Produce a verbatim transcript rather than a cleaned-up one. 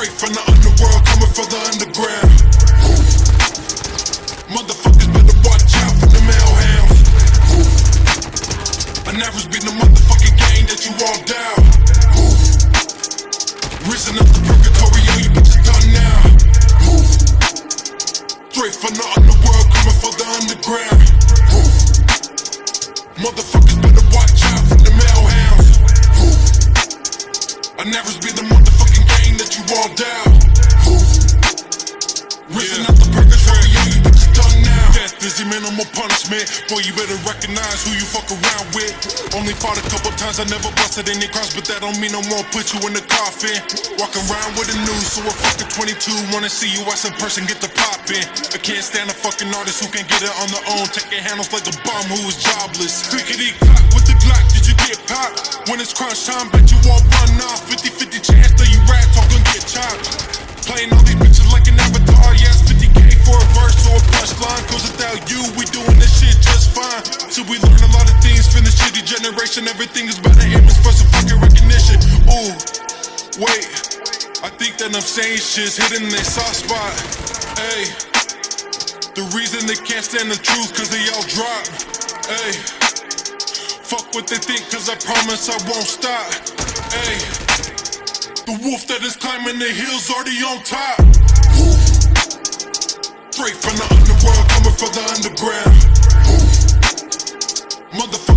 Straight from the underworld, coming from the underground. Motherfuckers better watch out for the hellhounds. I never be the motherfucking game that you all down. Risen up the purgatory, all you bitches done now. Straight from the underworld, coming from the underground. Motherfuckers better watch out for the hellhounds. I never be the motherfucking game that you all down. Risen up the purgatory, all you bitches done now. Death is the minimal punishment. Boy, you better recognize who you fuck around with. Only fought a couple times, I never busted any cross, but that don't mean I won't put you in the coffin. Walk around with a noose, so a fucking twenty-two. Wanna see you as in person, get the poppin'. I can't stand a fucking artist who can get it on their own. Taking handles like a bum who is jobless. Clickety clack with the Glock, did you get popped? When it's crunch time, bet you all run off. fifty fifty chance that you rats all gonna get chopped. Playing all these bitches like an avatar, yes, fifty K for a verse or a punchline. Cause without you, we doing this shit just fine. So we learn a lot of things from the shitty generation. Everything is better image for some fucking recognition. Ooh, wait, I think that I'm saying shit's hitting their soft spot. Ayy, the reason they can't stand the truth cause they all drop. Ayy, fuck what they think cause I promise I won't stop. Ayy, the wolf that is climbing the hills already on top. Straight from the underworld, coming from the underground. Motherfucker.